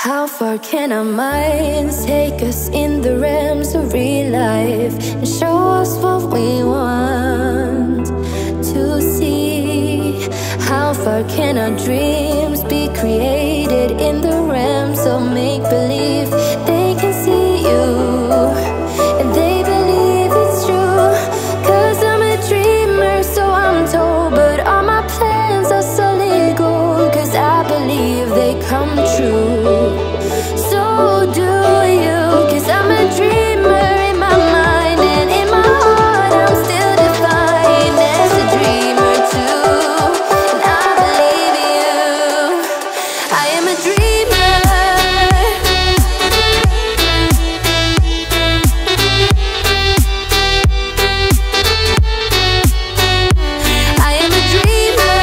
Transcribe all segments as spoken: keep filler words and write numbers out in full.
How far can our minds take us in the realms of real life and show us what we want to see? How far can our dreams be created in the realms of make-believe? They can see you and they believe it's true, 'cause I'm a dreamer, so I'm told. But all my plans are solid gold, 'cause I believe they come true. So do you, 'cause I'm a dreamer in my mind, and in my heart I'm still defined as a dreamer too. And I believe you, I am a dreamer. I am a dreamer.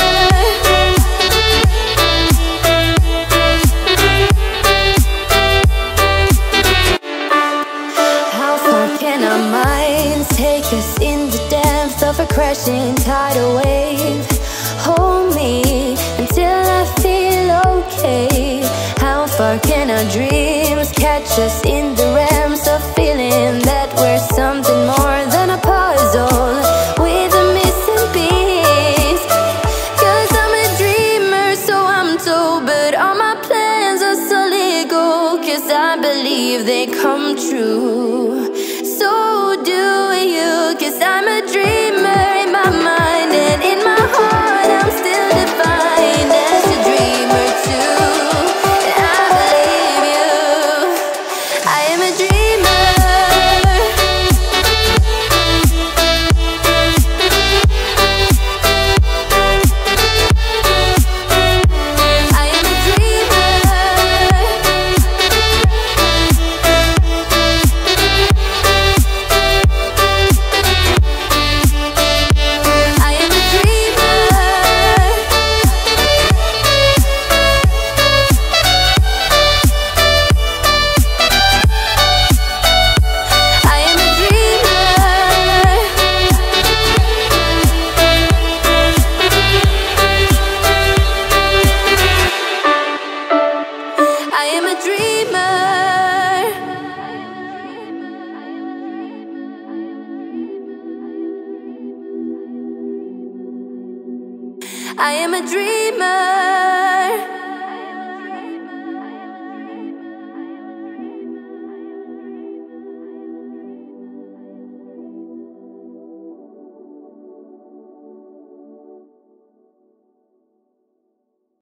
How far can our minds take us in the depths of a crashing tidal wave? Hold me until I feel okay. How far can our dreams catch us in the realms of feeling that we're something more than a puzzle with a missing piece? 'Cause I'm a dreamer, so I'm told. But all my plans are solid gold, 'cause I believe they come true. So do you, 'cause I'm a dreamer in my mind, and in my heart I'm still defined as a dreamer too. And I believe you, I am a dreamer. I am a dreamer. I am a dreamer. I am a dreamer. I am a dreamer. I am a dreamer.